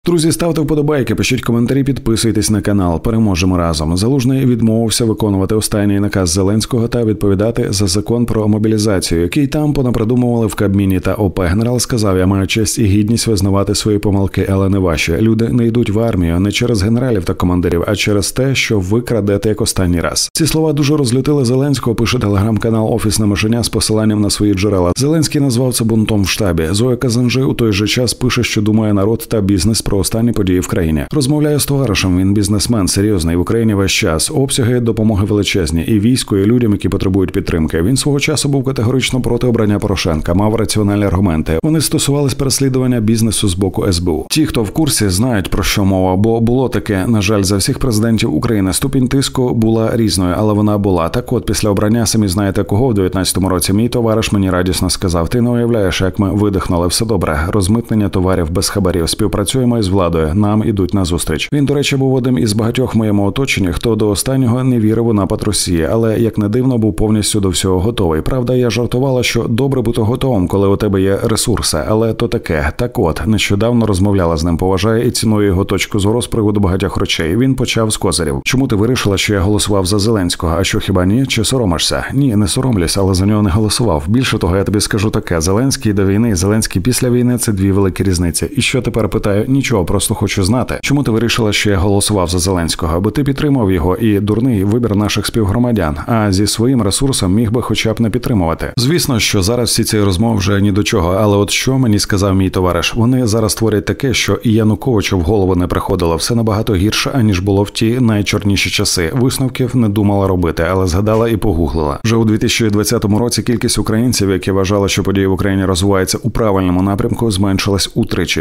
Друзі, ставте вподобайки, пишіть коментарі, підписуйтесь на канал. Переможемо разом. Залужний відмовився виконувати останній наказ Зеленського та відповідати за закон про мобілізацію, який там понапридумували в Кабміні та ОП. Генерал сказав: "Я маю честь і гідність визнавати свої помилки, але не ваші. Люди не йдуть в армію не через генералів та командирів, а через те, що ви крадете як останній раз". Ці слова дуже розлютили Зеленського, пише телеграм-канал «Офісне мишеня» з посиланням на свої джерела. Зеленський назвав це бунтом в штабі. Зоя Казанжи у той же час пише, що думає народ та бізнес про останні події в країні. Розмовляю з товаришем, він бізнесмен, серйозний, в Україні весь час. Обсяги допомоги величезні і війську, і людям, які потребують підтримки. Він свого часу був категорично проти обрання Порошенка, мав раціональні аргументи. Вони стосувались переслідування бізнесу з боку СБУ. Ті, хто в курсі, знають, про що мова, бо було таке, на жаль, за всіх президентів України. Ступінь тиску була різною, але вона була. Так от, після обрання, самі знаєте кого, в 19-му році мій товариш мені радісно сказав: "Ти не уявляєш, як ми видихнули, все добре. Розмитнення товарів без хабарів. Співпрацюємо із владою. Нам ідуть назустріч". Він, до речі, був одним із багатьох в моєму оточенні, хто до останнього не вірив у напад Росії, але, як не дивно, був повністю до всього готовий. Правда, я жартувала, що добре бути готовим, коли у тебе є ресурси, але то таке. Так от, нещодавно розмовляла з ним, поважаю і ціную його точку зору з приводу багатьох речей. Він почав з козирів. "Чому ти вирішила, що я голосував за Зеленського? А що, хіба ні? Чи соромишся?" "Ні, не соромлюсь, але за нього не голосував. Більше того, я тобі скажу таке. Зеленський до війни, Зеленський після війни – це дві великі різниці. І що тепер питаю? Нічого, просто хочу знати. Чому ти вирішила, що я голосував за Зеленського? Бо ти підтримав його і дурний вибір наших співгромадян, а зі своїм ресурсом міг би хоча б не підтримувати". Звісно, що зараз всі ці розмови вже ні до чого, але от що мені сказав мій товариш? Вони зараз творять таке, що і Януковичу в голову не приходило. Все набагато гірше, аніж було в ті найчорніші часи. Висновків не думала робити, але згадала і погуглила. Вже у 2020 році кількість українців, які вважали, що події в Україні розвиваються у правильному напрямку, зменшилась утричі.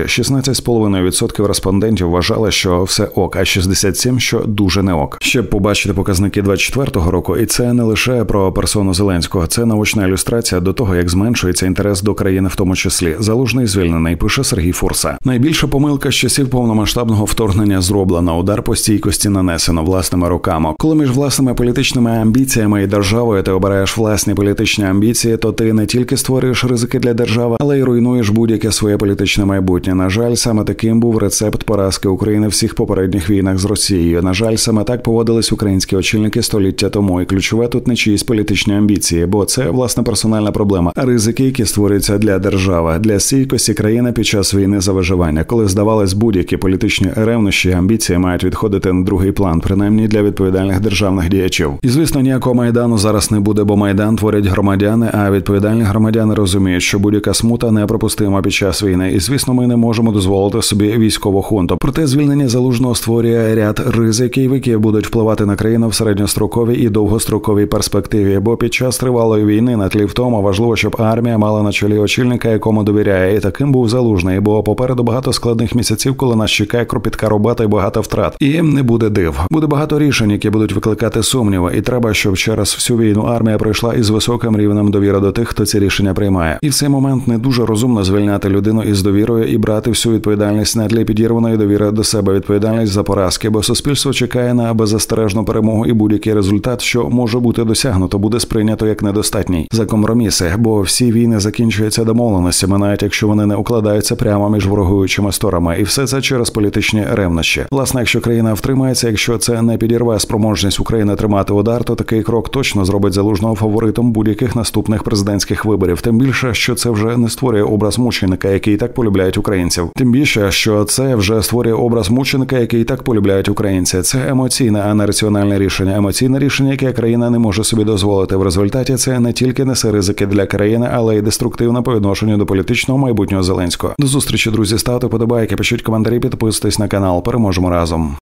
16,5% респондентів вважали, що все ок, а 67%, що дуже не ок. Щоб побачити показники 24-го року, і це не лише про персону Зеленського, це наочна ілюстрація до того, як зменшується інтерес до країни в тому числі. Залужний звільнений, пише Сергій Фурса. Найбільша помилка з часів повномасштабного вторгнення зроблена, удар по стійкості нанесено власними руками. Коли між власними політичними амбіціями і державою ти обираєш власні політичні амбіції, то ти не тільки створюєш ризики для держави, але й руйнуєш будь-яке своє політичне майбутнє. На жаль, саме таким був рецепт поразки України в всіх попередніх війнах з Росією. На жаль, саме так поводились українські очільники століття тому. І ключове тут не чиїсь політичні амбіції, бо це, власне, персональна проблема. А ризики, які створюються для держави, для стійкості країни під час війни за виживання. Коли, здавалось, будь-які політичні ревнощі і амбіції мають відходити на другий план, принаймні для відповідальних державних діячів. І, звісно, ніякого Майдану зараз не буде, бо Майдан творять громадяни, а відповідальні громадяни розуміють, що будь-яка смута неприпустима під час війни. І, звісно, ми не можемо дозволити собі військову хунту. Проте звільнення Залужного створює ряд ризиків, які будуть впливати на країну в середньостроковій і довгостроковій перспективі, бо під час тривалої війни на тлі втому важливо, щоб армія мала на чолі очільника, якому довіряє, і таким був Залужний, бо попереду багато складних місяців, коли нас чекає кропітка робота і багато втрат. І не буде див. Буде багато рішень, які будуть викликати сумніви, і треба, щоб через всю війну армія пройшла із високим рівнем довіри до тих, хто ці рішення приймає. І в цей момент не дуже розумно звільняти людину із довірою і брати всю відповідальність на тлі підірваної довіри до себе, відповідальність за поразки, бо суспільство чекає на беззастережну перемогу, і будь-який результат, що може бути досягнуто, буде сприйнято як недостатній. За компроміси, бо всі війни закінчуються домовленостями, навіть якщо вони не укладаються прямо між ворогуючими сторонами, і все це через політичні ревнощі. Власне, якщо країна втримається, якщо це не підірве спроможність України тримати удар, то такий крок точно зробить Залужного фаворитом будь-яких наступних президентських виборів. Тим більше, що це вже не створює образ мученика, який і так полюбляють українців. Тим більше, що це вже створює образ мученика, який і так полюбляють українці. Це емоційне, а не раціональне рішення. Емоційне рішення, яке країна не може собі дозволити. В результаті це не тільки несе ризики для країни, але й деструктивно по відношенню до політичного майбутнього Зеленського. До зустрічі, друзі. Ставте вподобайки, пишіть коментарі, підписуйтесь на канал. Переможемо разом.